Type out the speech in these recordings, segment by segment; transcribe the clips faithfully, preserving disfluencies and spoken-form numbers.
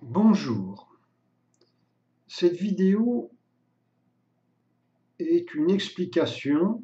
Bonjour, cette vidéo est une explication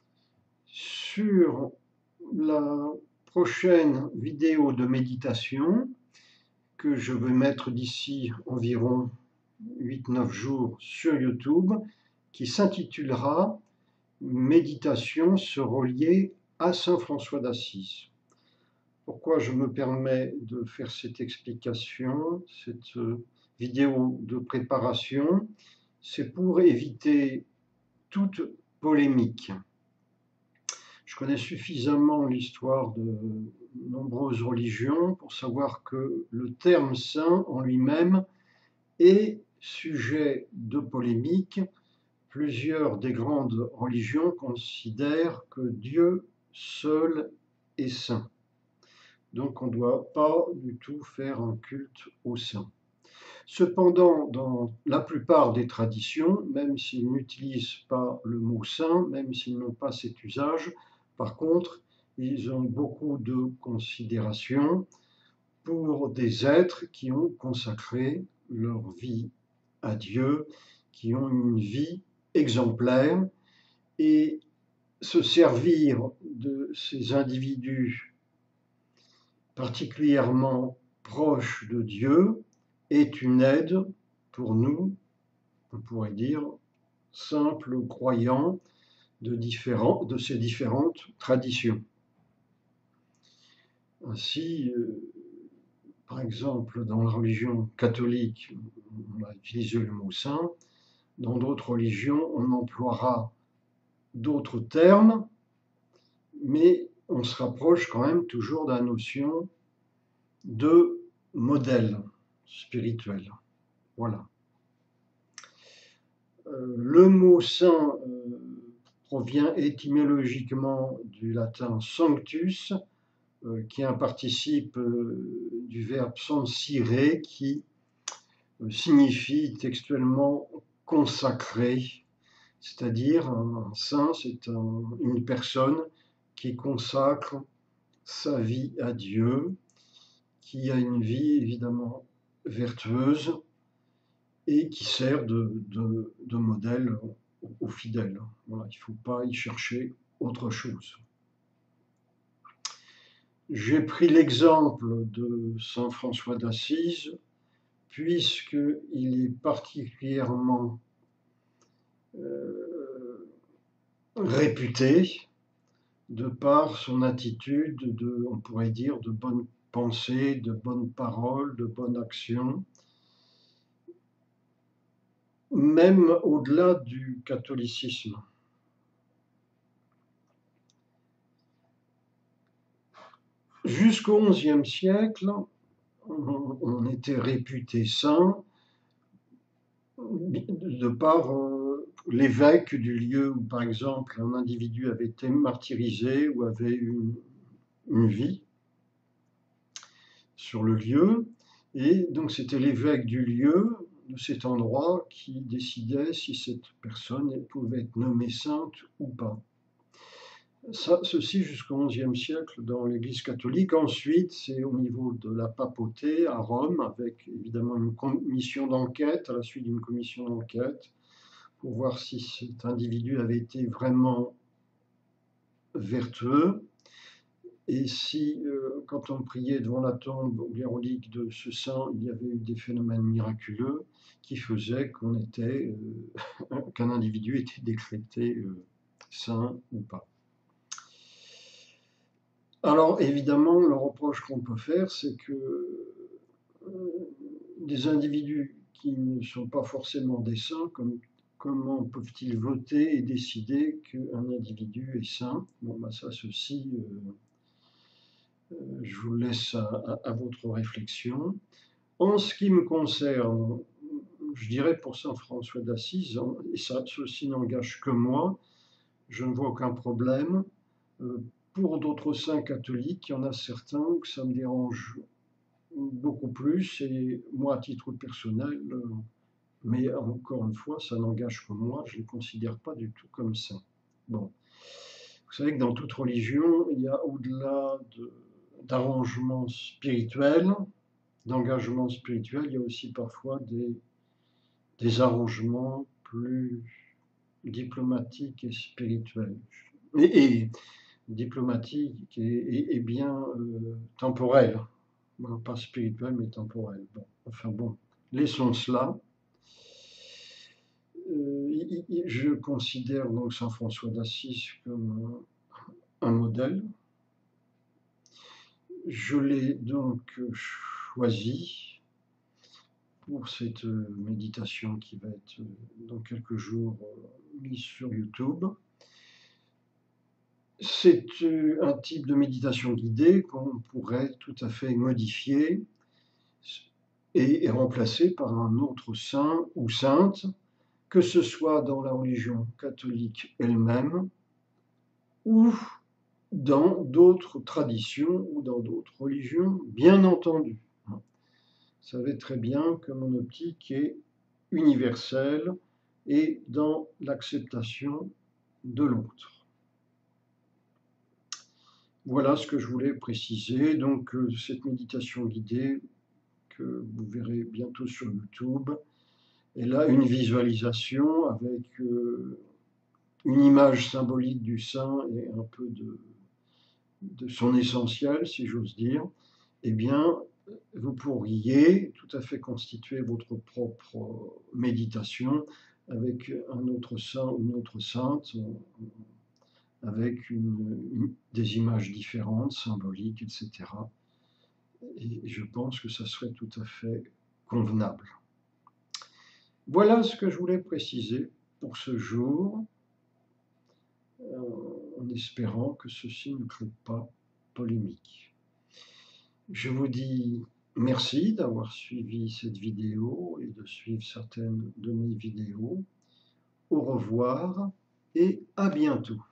sur la prochaine vidéo de méditation que je vais mettre d'ici environ huit neuf jours sur YouTube, qui s'intitulera « Méditation se relier à Saint François d'Assise ». Pourquoi je me permets de faire cette explication, cette vidéo de préparation? C'est pour éviter toute polémique. Je connais suffisamment l'histoire de nombreuses religions pour savoir que le terme saint en lui-même est sujet de polémique. Plusieurs des grandes religions considèrent que Dieu seul est saint. Donc on ne doit pas du tout faire un culte aux saints. Cependant, dans la plupart des traditions, même s'ils n'utilisent pas le mot saint, même s'ils n'ont pas cet usage, par contre, ils ont beaucoup de considération pour des êtres qui ont consacré leur vie à Dieu, qui ont une vie exemplaire, et se servir de ces individus particulièrement proche de Dieu est une aide pour nous, on pourrait dire, simples croyants de, différents, de ces différentes traditions. Ainsi, euh, par exemple, dans la religion catholique, on a utilisé le mot saint. Dans d'autres religions, on emploiera d'autres termes, mais on se rapproche quand même toujours de la notion de modèle spirituel. Voilà. Euh, le mot saint euh, provient étymologiquement du latin sanctus, euh, qui est un participe euh, du verbe sancire, qui euh, signifie textuellement consacré, c'est-à-dire un, un saint, c'est un, une personne qui consacre sa vie à Dieu, qui a une vie évidemment vertueuse et qui sert de, de, de modèle aux fidèles. Voilà, il ne faut pas y chercher autre chose. J'ai pris l'exemple de Saint François d'Assise, puisqu'il est particulièrement euh, réputé de par son attitude de, on pourrait dire, de bonne pensée, de bonnes paroles, de bonnes actions, même au-delà du catholicisme. Jusqu'au onzième siècle, on, on était réputé saint de par euh, l'évêque du lieu où, par exemple, un individu avait été martyrisé ou avait une, une vie sur le lieu. Et donc c'était l'évêque du lieu, de cet endroit, qui décidait si cette personne pouvait être nommée sainte ou pas. Ça, ceci jusqu'au onzième siècle dans l'Église catholique. Ensuite, c'est au niveau de la papauté à Rome, avec évidemment une commission d'enquête, à la suite d'une commission d'enquête, pour voir si cet individu avait été vraiment vertueux, et si, euh, quand on priait devant la tombe ou les reliques de ce saint, il y avait eu des phénomènes miraculeux qui faisaient qu'on était, euh, qu'un individu était décrété euh, saint ou pas. Alors évidemment, le reproche qu'on peut faire, c'est que euh, des individus qui ne sont pas forcément des saints, comme, comment peuvent-ils voter et décider qu'un individu est saint? Bon, bah ça, ceci, euh, euh, je vous laisse à, à, à votre réflexion. En ce qui me concerne, je dirais pour Saint François d'Assise, et ça, ceci n'engage que moi, je ne vois aucun problème. Euh, Pour d'autres saints catholiques, il y en a certains que ça me dérange beaucoup plus, et moi, à titre personnel, mais encore une fois, ça n'engage que moi, je ne les considère pas du tout comme saints. Bon, vous savez que dans toute religion, il y a au-delà de, d'arrangements spirituels, d'engagement spirituel, il y a aussi parfois des, des arrangements plus diplomatiques et spirituels. Et, et diplomatique et, et, et bien euh, temporel. Bon, pas spirituel, mais temporel. Bon, enfin bon, laissons cela. Euh, je considère donc Saint François d'Assise comme un, un modèle. Je l'ai donc choisi pour cette méditation qui va être dans quelques jours mise sur YouTube. C'est un type de méditation guidée qu'on pourrait tout à fait modifier et remplacer par un autre saint ou sainte, que ce soit dans la religion catholique elle-même ou dans d'autres traditions ou dans d'autres religions, bien entendu. Vous savez très bien que mon optique est universelle et dans l'acceptation de l'autre. Voilà ce que je voulais préciser. Donc, euh, cette méditation guidée que vous verrez bientôt sur YouTube, elle a une visualisation avec euh, une image symbolique du saint et un peu de, de son essentiel, si j'ose dire. Eh bien, vous pourriez tout à fait constituer votre propre méditation avec un autre saint ou une autre sainte, avec une, une, des images différentes, symboliques, et cetera. Et je pense que ça serait tout à fait convenable. Voilà ce que je voulais préciser pour ce jour, en espérant que ceci ne crée pas polémique. Je vous dis merci d'avoir suivi cette vidéo et de suivre certaines de mes vidéos. Au revoir et à bientôt.